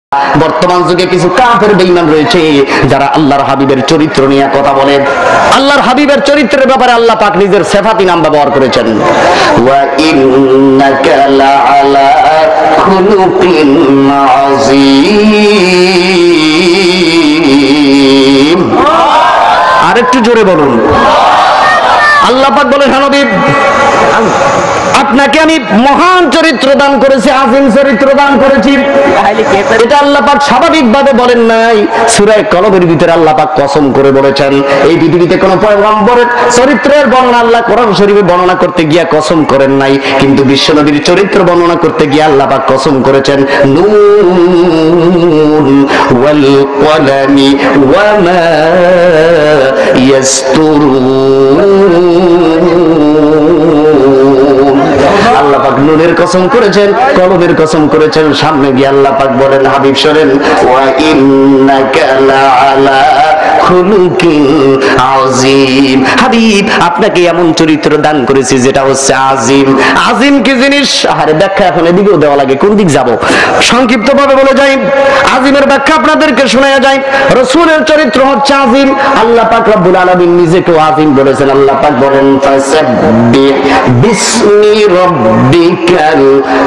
বর্তমান যুগে কিছু কাফের বেঈমান রয়েছে যারা আল্লাহর হাবিবের চরিত্র নিয়ে কথা বলেন। আল্লাহর হাবিবের চরিত্রের ব্যাপারে আল্লাহ পাক নিজের সিফাতি নাম ব্যবহার করেছেন, ওয়া ইন্নাকা লাআলা খুলুকিন আযীম। আরেকটু জোরে বলুন। আল্লাহ পাক বলেন, হে নবী, আপনাকে আমি মহান চরিত্র দান করেছি, আযীম চরিত্র দান করেছি। এটা আল্লাহ পাক স্বাভাবিকভাবে বলেন নাই, সূরা কলবের ভিতরে আল্লাহ পাক কসম করে বলেছেন। এই পৃথিবীতে কোন পয়গম্বরের চরিত্রের বর্ণনা আল্লাহ কোরআন শরীফে বর্ণনা করতে গিয়ে কসম করেন নাই, কিন্তু বিশ্বনবীর চরিত্র বর্ণনা করতে গিয়ে আল্লাহ পাক কসম করেছেন। নুন ওয়াল কলামি ওয়া মা ইয়াসতুরুন। আল্লাহ পাক নুনের কসম করেছেন, কলমের কসম করেছেন। সামনে গিয়ে আল্লাহ পাক বলেন, হাবিব শোনেন, ওয়া ইন্নাকা লাআলা খুলুকিন আযীম। হাবিব, আপনাকে এমন চরিত্র দান করেছি যেটা হচ্ছে আযীম। আযীম কি জিনিস? আরে ব্যাখ্যা এখন এদিকেও দেওয়া লাগে, কোন দিক যাব? সংক্ষিপ্ত ভাবে বলে যাই, আযীমের ব্যাখ্যা আপনাদেরকে শোনায়া যায়। রাসূলের চরিত্র হচ্ছে আযীম। আল্লাহ পাক রব্বুল আলামিন নিজেকে আযীম বলেছেন। আল্লাহ পাক বলেন, ফাসাব্বিহ বিসমি রাব্বিকাল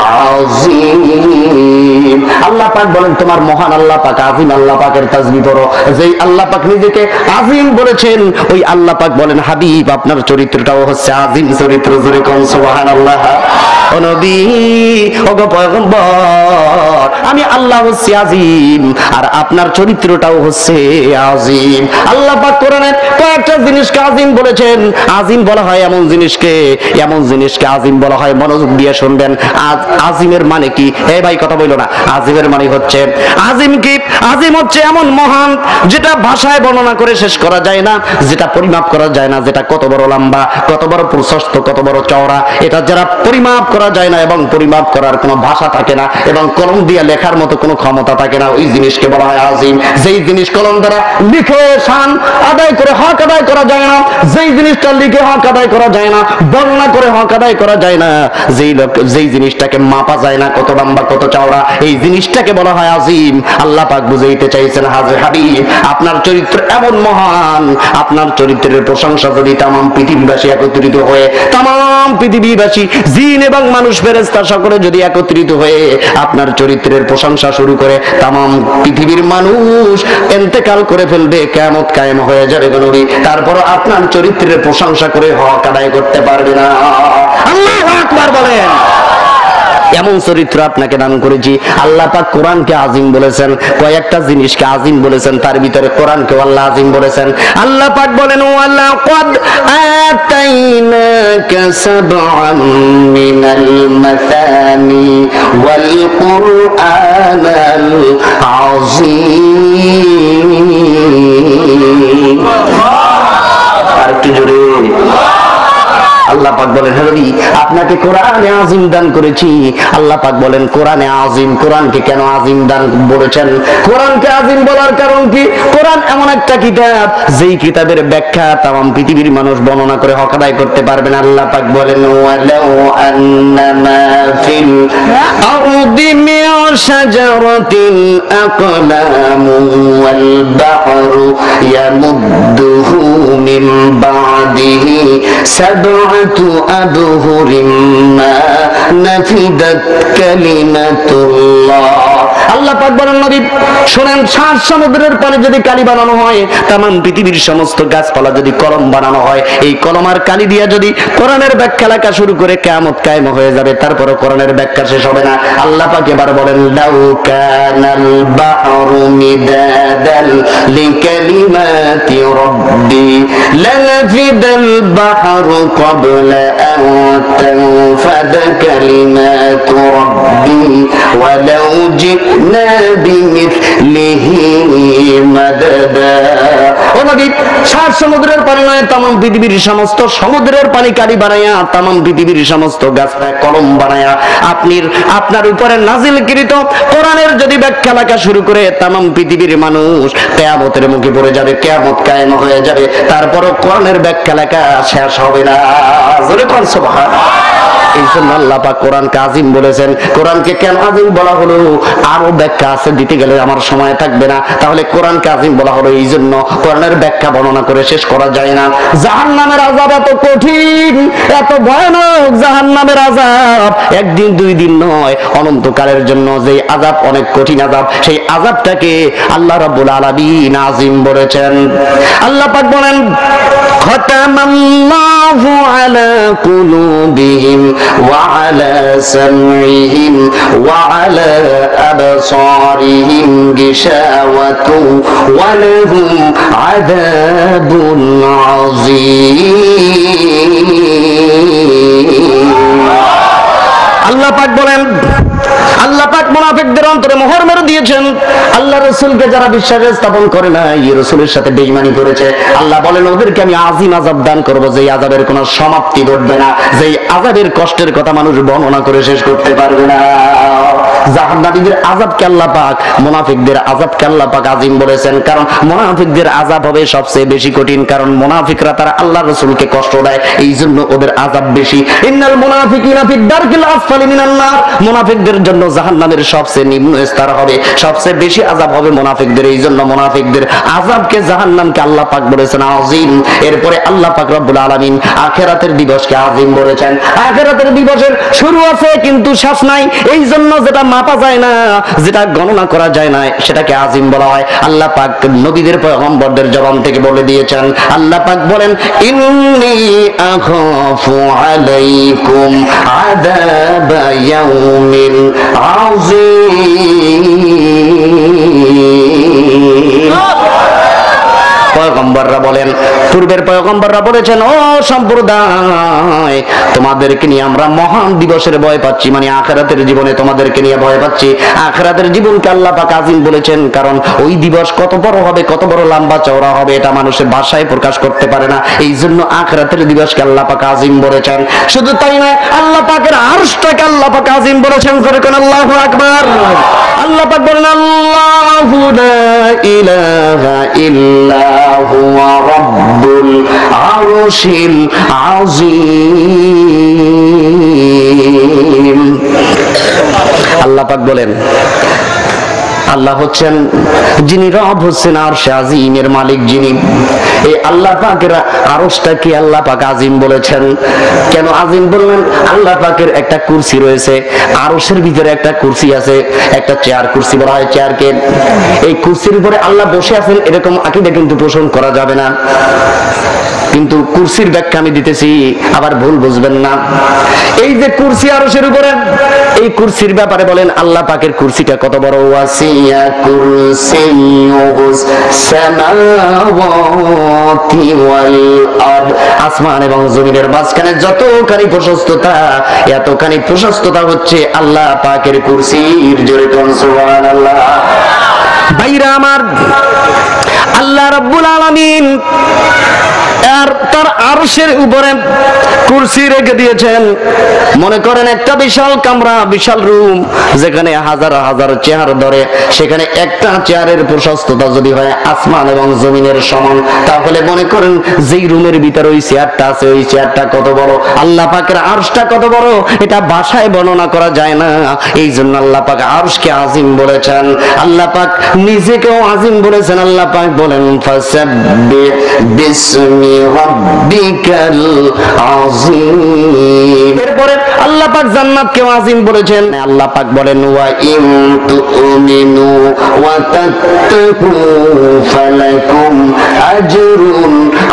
আযীম। আল্লাহ পাক বলেন, তোমার মহান আল্লাহ পাক আযীম, আল্লাহ পাকের তাসবিহ করো। যেই আল্লাহ পাক নিজেকে আযীম বলেছেন, ওই আল্লাহ পাক বলেন, হাবিব, আপনার চরিত্রটাও হচ্ছে আযীম চরিত্র। জোরে কোন সুবহানাল্লাহ। ও নবী, ও গো পয়গম্বর, আমি আল্লাহ হচ্ছে আযীম, আর আপনার চরিত্রটাও হচ্ছে আযীম। আল্লাহ পাক কোরআনে কয়েকটা জিনিসকে আযীম বলেছেন। আযীম বলা হয় এমন জিনিসকে, এমন জিনিসকে আযীম বলা হয়। মনোযোগ দিয়ে শুনবেন। আযীমের মানে কি? এই ভাই কথা বইলো না। আযীমের মানে হচ্ছে, আযীম কি? আযীম হচ্ছে এমন মহান যেটা ভাষায় বর্ণনা করে শেষ করা যায় না, যেটা পরিমাপ করা যায় না, যেটা কত বড় লম্বা, কত বড় প্রশস্ত, কত বড় চওড়া, এটা যারা পরিমাপ করা যায় না এবং পরিমাপ করার কোনো ভাষা থাকে না এবং কলম দিয়ে লেখার মতো কোনো ক্ষমতা থাকে না, ওই জিনিসকে বলা হয় আযীম। যেই জিনিস কলম দ্বারা লিখে শান আদায় করে হক আদায় করা যায় না, যেই জিনিসটা লিখে হক আদায় করা যায় না, বর্ণনা করে হক আদায় করা যায় না, যেই জিনিসটাকে মাপা যায় না কত লম্বা কত চওড়া, এই জিনিসটাকে বলা হয় আযীম। আল্লাহ পাক বুঝাইতে চাইছেন, হাবিব, আপনার চরিত্র এমন মহান, আপনার চরিত্রের প্রশংসা যদি তামাম পৃথিবীবাসী একত্রিত হয়ে, তামাম পৃথিবীবাসী জিন এবং মানুষ ফেরেশতা সকলে যদি একত্রিত হয়ে আপনার চরিত্রের প্রশংসা শুরু করে, তামাম পৃথিবীর মানুষ ইন্তেকাল করে ফেলবে, কিয়ামত কায়েম হয়ে যাবে নবী, তারপর আপনার চরিত্রের প্রশংসা করে হক আদায় করতে পারবে না। আল্লাহু আকবার বলেন। এমন চরিত্র আপনাকে দান করেছি। আল্লাহ পাক কোরআনকে আযীম বলেছেন, কয়েকটা জিনিসকে আযীম বলেছেন, তার ভিতরে কোরআনকে আল্লাহ আযীম বলেছেন। আল্লাহ পাক বলেন, ওয়ালাকাদ আতাইনাকা সাবআন মিনাল মাসানি ওয়াল কুরআনাল আযীম। আর কি জোরে আল্লাহ পাক বলেন, হে নবী, আপনাকে কোরআনে আযীম দান করেছি। আল্লাহ পাক বলেন, কোরআনে আযীম, কোরআনকে কেন আযীম দান বলেছেন? কোরআনকে আযীম বলার কারণ কি? কোরআন এমন একটা কিতাব, যেই কিতাবের ব্যাখ্যা তামাম পৃথিবীর মানুষ বর্ণনা করে হক আদায় করতে পারবে না। আল্লাহ পাক বলেন, ওয়ালাউ আন্নামা ফিল আরদি মিন শাজারাতিন আকলামুন ওয়াল বাহরু ইয়ামুদ্দুহু মিন বা'দিহি সাবআতু আবহুরিম মা নাফিদাত কালিমাতুল্লাহ। আল্লাহ পাক বলেন, নবী শুনেন, 7 সমুদ্রের পানি যদি কালি বানানো হয়, তামাম পৃথিবীর সমস্ত গাছপালা যদি কলম বানানো হয়, এই কলম আর কালি দিয়া যদি কোরআনের ব্যাখ্যা লেখা শুরু করে, কিয়ামত কায়েম হয়ে যাবে, তারপরে কোরআনের ব্যাখ্যা শেষ হবে না। আল্লাহ পাক এবার বলেন, লাউ কানাল বাহরু মিদাদাল লিকালিমাতি রাব্বি লানাফিদাল বাহরু ক্বাবলা আন তানফাদা কালিমাতু রাব্বি ওয়ালাউ জি'না বিমিথলিহি মাদাদা। ও নবী, 7 সমুদ্রের পানি নয়, তামাম পৃথিবীর সমস্ত সমুদ্রের পানি কালি বানায়া, তামাম পৃথিবীর সমস্ত গাছপালা কলম বানায়া, আপনার উপরে নাজিলকৃত কোরআনের যদি ব্যাখ্যা লেখা শুরু করে, তামাম পৃথিবীর মানুষ কিয়ামতের মুখে পড়ে যাবে, কিয়ামত কায়েম হয়ে যাবে, তারপরও কোরআনের ব্যাখ্যা লেখা শেষ হবে না। জোরে কোন সুবহানাল্লাহ। এই জন্য আল্লাহ পাক কোরআনকে আজিম বলেছেন। কোরআনকে কেন আজিম বলা হলো আরো ব্যাখ্যা আছে, দিতে গেলে আমার সময় থাকবে না। তাহলে কোরআনকে আজিম বলা হলো এই জন্য, কোরআনের ব্যাখ্যা বর্ণনা করে শেষ করা যায় না। জাহান্নামের আযাব এত কঠিন, এত ভয়ানক জাহান্নামের আযাব, একদিন দুই দিন নয়, অনন্তকালের জন্য যে আযাব, অনেক কঠিন আযাব, সেই আযাবটাকে আল্লাহ রাব্বুল আলামিন আজিম বলেছেন। আল্লাহ পাক বলেন খাতামাল্লাহু আলা কুলুবিহিম ওয়া আলা সামইহিম ওয়া আলা আবসারিহিম গিশাওয়াতু ওয়া লাহুম আযাবুন আযীম। আল্লাহ পাক বলেন, আল্লাহ পাক মুনাফিকদের অন্তরে মোহর মেরে দিয়েছেন। আল্লাহ রাসূলকে যারা বিশ্বাস স্থাপন করে না, এই রাসূলের সাথে বেঈমানি করেছে, আল্লাহ বলেন ওদেরকে আমি আযীম আযাব দান করব, যেই আযাবের কোনো সমাপ্তি ঘটবে না, যেই আযাবের কষ্টের কথা মানুষ বর্ণনা করে শেষ করতে পারবে না। জাহান্নামীদের আযাবকে আল্লাহ পাক, মুনাফিকদের আযাবকে আল্লাহ পাক আযীম বলেছেন। কারণ মুনাফিকদের আযাব হবে সবচেয়ে বেশি কঠিন, কারণ মুনাফিকরা তারা আল্লাহ রাসূলকে কষ্ট দেয়, এই জন্য ওদের আযাব বেশি। ইন্নাল মুনাফিকিনা ফিদ দারকিল আসফালি মিনান নার, মুনাফিকদের জন্য জাহান্নামের সবচেয়ে নিম্ন স্তর হবে, সবচেয়ে বেশি আযাব হবে মুনাফিকদের। এই জন্য মুনাফিকদের আযাবকে, জাহান্নামকে আল্লাহ পাক বলেছেন আযীম। এরপরে আল্লাহ পাক রব্বুল আলামিন আখিরাতের দিবসকে আযীম বলেছেন। আখিরাতের দিবসের শুরু আছে কিন্তু শেষ নাই, এই জন্য যেটা মাপা যায় না, যেটা গণনা করা যায় না, সেটাকে আযীম বলা হয়। আল্লাহ পাক নবীদের পয়গম্বরদের জবান থেকে বলে দিয়েছেন। আল্লাহ পাক বলেন ইন্নী আখাফু আলাইকুম আযাবা ইয়াউমিন আযীম। পয়গম্বররা বলেন, পূর্বের পয়গম্বররা বলেছেন ও সম্প্রদায়, তোমাদেরকে নিয়ে আমরা মহান দিবসের ভয় পাচ্ছি, মানে আখিরাতের জীবনে তোমাদেরকে নিয়ে ভয় পাচ্ছি। আখিরাতের জীবনকে আল্লাহ পাক আযীম বলেছেন, কারণ ওই দিবস কত বড় হবে, কত বড় লম্বা চওড়া হবে, এটা মানুষের ভাষায় প্রকাশ করতে পারে না। এই জন্য আখিরাতের দিবসকে আল্লাহ পাক আযীম বলেছেন। শুধু তাই নয়, আল্লাহ পাকের আরশটাকে আল্লাহ পাক আযীম বলেছেন। ফরকান আল্লাহু আকবার। আল্লাহ পাক বলেন আল্লাহু লা ইলাহা ইল্লা হুয়া রাব্বুল আরশিল আযীম। আল্লাহ পাক বলেন আল্লাহ হচ্ছেন যিনি রব, হচ্ছেন আরশে আযীমের মালিক যিনি। এই আল্লাহ পাকের আরশটাকে আল্লাহ পাক আযীম বলেছেন। কেন আযীম বললেন? আল্লাহ পাকের একটা কুরসি রয়েছে, আরশের ভিতরে একটা কুরসি আছে, একটা চেয়ার, কুরসি বলা হয় চেয়ারকে। এই কুরসির উপরে আল্লাহ বসে আছেন, এরকম আকীদা কিন্তু পোষণ করা যাবে না। কিন্তু কুরসির ব্যাখ্যা আমি দিতেছি, আবার ভুল বুঝবেন না। এই যে কুরসি আরশের উপরে, এই কুরসির ব্যাপারে বলেন আল্লাহ পাকের কুরসিটা কত বড়। ওয়াসিয়া কুরসিয়ুস সামাওয়াতি ওয়াল আরদ, আসমান এবং জমিনের মাঝখানে যতখানি প্রশস্ততা, এতখানি প্রশস্ততা হচ্ছে আল্লাহ পাকের কুরসির। জোরে কোন সুবহানাল্লাহ। ভাইরা আমার, আল্লাহ রাব্বুল আলামিন আর তার আরশের উপরে কুরসি রেখে দিয়েছেন। মনে করেন একটা বিশাল কামরা, বিশাল রুম, যেখানে হাজার হাজার চেয়ার ধরে, সেখানে একটা চেয়ারের প্রশস্ততা যদি হয় আসমান এবং জমিনের সমান, তাহলে মনে করেন যেই রুমের ভিতরে ওই চেয়ারটা আছে, ওই চেয়ারটা কত বড়। আল্লাহ পাকের আরশটা কত বড়, এটা ভাষায় বর্ণনা করা যায় না। এই জন্য আল্লাহ পাক আরশকে আযীম বলেছেন। আল্লাহ পাক নিজেকেও আযীম বলেছেন। আল্লাহ পাক বলেন ফাসাব্বিহ বিসমি রাব্বিকাল আযীম। এরপরে আল্লাহ পাক জান্নাতকে আযীম বলেছেন। আল্লাহ পাক বলেন ওয়া ইন তুমিনু ওয়া তাত্তাকু ফালাকুম আজরুন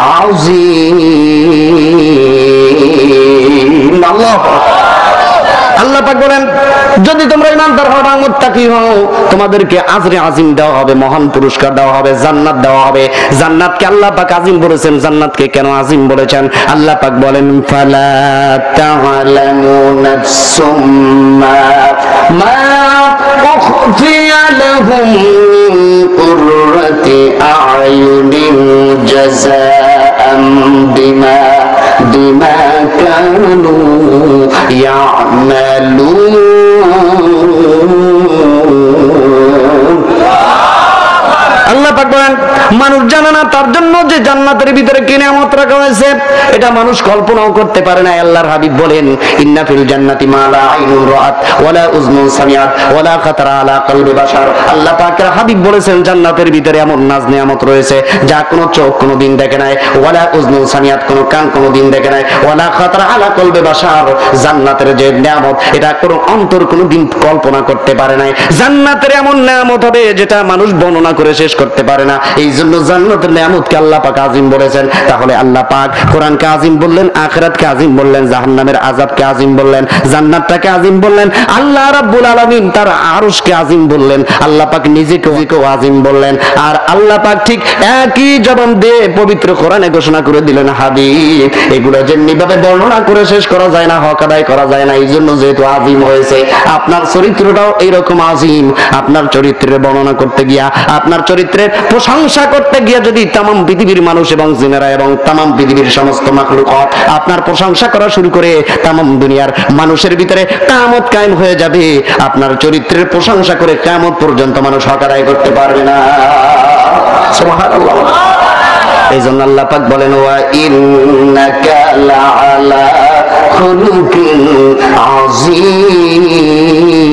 আযীম। আল্লাহ পাক বলেন যদি তোমরা ঈমানদার হও, মুত্তাকি হও, তোমাদেরকে আজরে আযীম দেওয়া হবে, মহান পুরস্কার দেওয়া হবে, জান্নাত দেওয়া হবে। জান্নাতকে আল্লাহ পাক আযীম বলেছেন। জান্নাতকে কেন আযীম বলেছেন? আল্লাহ পাক বলেন ফালা তা'লামু নাফসুম মা উখফিয়া লাহুম মিন কুররাতি আ'য়ুনিন জাযাআম বিমা কানু ইয়া'মালুন। আল্লাহ পাক বলেন, মানুষ জানে না তার জন্য যে জান্নাতের ভিতরে কি নিয়ামত রাখা হয়েছে, এটা মানুষ কল্পনাও করতে পারে না। আল্লাহর হাবিব বলেন, ইন্না ফিল জান্নাতি মা লা আইনুন রাআত ওয়ালা উযনুন সামিআত ওয়ালা খাতারা আলা কলবি বাশার। আল্লাহ পাকের হাবিব বলেছেন, জান্নাতের ভিতরে এমন নাজ নিয়ামত রয়েছে যা কোনো চোখ কোনোদিন দেখে নাই, ওয়ালা উযনুন সামিআত, কোনো কান কোনোদিন দেখে নাই, ওয়ালা খাতারা আলা কলবি বাশার। জান্নাতের যে নিয়ামত, এটা কোনো অন্তর কোনোদিন কল্পনা করতে পারে নাই। জান্নাতের এমন নিয়ামত হবে যেটা মানুষ বর্ণনা করে শেষ করতে পারে না। এই জন্য জান্নাতের নিয়ামতকে আল্লাহ পাক আযীম বলেছেন। তাহলে আল্লাহ পাক কোরআনকে আযীম বললেন, আখিরাতকে আযীম বললেন, জাহান্নামের আযাবকে আযীম বললেন, জান্নাতটাকে আযীম বললেন, আল্লাহ রাব্বুল আলামিন তার আরশকে আযীম বললেন, আল্লাহ পাক নিজেকেও আযীম বললেন। আর আল্লাহ পাক ঠিক একই জবান দিয়ে পবিত্র কোরআনে ঘোষণা করে দিলেন, হাবিব এগুলো যেমনি ভাবে বর্ণনা করে শেষ করা যায় না, হক আদায় করা যায় না। এই জন্য যেহেতু আযীম হয়েছে, আপনার চরিত্রটাও এইরকম আযীম। আপনার চরিত্রের বর্ণনা করতে গিয়া, আপনার চরিত্রের প্রশংসা করতে গিয়া যদি তামাম পৃথিবীর মানুষ এবং জিনেরা এবং তামাম পৃথিবীর সমস্ত মাখলুকাত আপনার প্রশংসা করা শুরু করে, তামাম দুনিয়ার মানুষের ভিতরে কিয়ামত কায়েম হয়ে যাবে। আপনার চরিত্রের প্রশংসা করে কিয়ামত পর্যন্ত মানুষ হক আদায় করতে পারবে না। সুবহানাল্লাহ। এই জন্য আল্লাহ পাক বলেন, ওয়া ইন্নাকা লাআলা খুলুকিন আযীম।